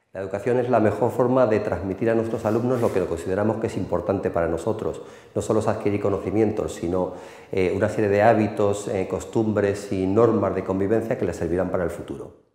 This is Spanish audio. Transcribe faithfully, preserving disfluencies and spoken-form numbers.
La educación es la mejor forma de transmitir a nuestros alumnos lo que consideramos que es importante para nosotros. No solo es adquirir conocimientos, sino eh, una serie de hábitos, eh, costumbres y normas de convivencia que les servirán para el futuro.